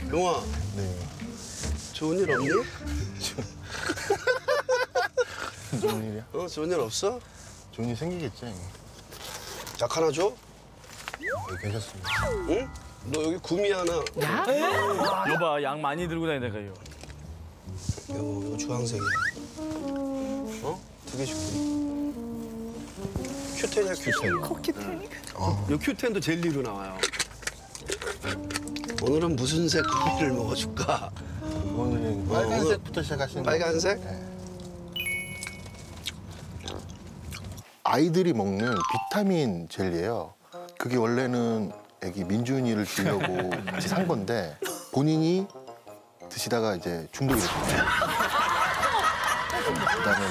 용아, 네. 좋은 일 없니? 좋은 일이야? 좋은 일 없어? 좋은 일 생기겠지. 약 하나 줘? 네, 괜찮습니다. 응? 너 여기 구미 하나. 여봐, 양 많이 들고 다니다가 요. 이거 주황색이야. 두 개씩. 큐텐이야, 큐텐. 큐텐. 이 큐텐도 젤리로 나와요. 오늘은 무슨 색 구미를 먹어줄까? 오늘은 빨간색부터 시작하시는 거예요? 빨간색? 네. 아이들이 먹는 비타민 젤리예요. 그게 원래는 애기 민준이를 주려고 산 건데 본인이 드시다가 이제 중독이 됐거든요. 그다음에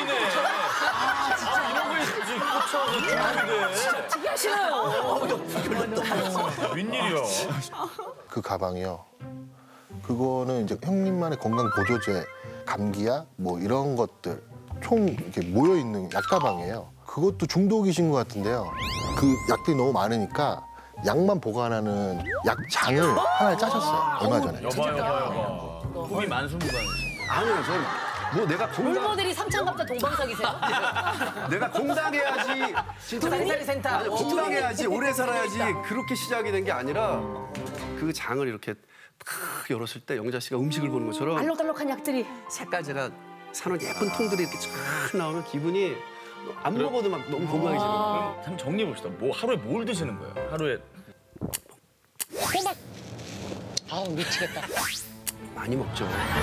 이런 거에 꽂혀서 특이하시네요. 웬일이야? 그 가방이요. 그거는 이제 형님만의 건강 보조제, 감기약 뭐 이런 것들 총 이렇게 모여 있는 약 가방이에요. 그것도 중독이신 것 같은데요. 그 약들이 너무 많으니까 약만 보관하는 약장을 하나 짜셨어요. 얼마 전에. 여봐. 꿈이 만수무강이지. 아니요, 저는 뭐 내가 롤모델이 삼창갑자 동방석이세요? 내가 건강해야지. 진짜 두리사리 센터. 아니, 건강해야지, 오래 살아야지. 그렇게 시작이 된 게 아니라 그 장을 이렇게 탁 열었을 때 영자 씨가 음식을 보는 것처럼 알록달록한 약들이. 색깔제가 사놓은 예쁜 통들이 이렇게 쫙 나오면 기분이 안 먹어도 막 너무 건강해지는 거예요. 그럼 한번 정리해 봅시다. 뭐 하루에 뭘 드시는 거예요? 하루에 호박. 아우 미치겠다. 많이 먹죠.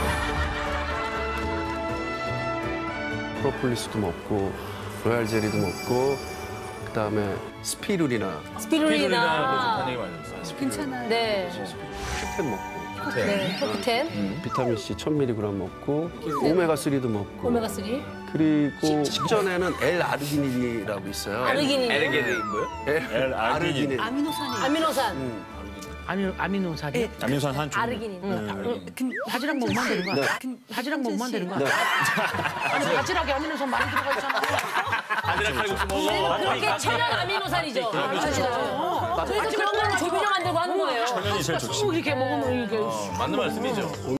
프로폴리스도 먹고 로얄 젤리도 먹고 그다음에 스피루리나 스피루리나. 좋다는 얘기 많이 들었어요. 괜찮아요. 네. 큐텐 먹고 네. 코쿠텐. 비타민 C 1000mg 먹고 오메가 3도 먹고 오메가 3. 그리고 식전에는 L-아르기닌이라고 있어요. 아르기닌. 에르게르인 뭐요? L-아르기닌. 아미노산이. 아미노산. 아미노산이? 아미노산 한 종. 아르기닌. 바지락 먹으면 되는 거야? 바지락 먹으면 되는 거야? 아니 바지락에 아미노산 많이 들어가 있잖아. 바지락 칼국수 먹어. 그렇게 천연 아미노산이죠. 그래서 그런 걸로 조미료 만들고 하는 거예요. 천연이 제일 좋지. 이렇게 먹으면 이게. 맞는 말씀이죠.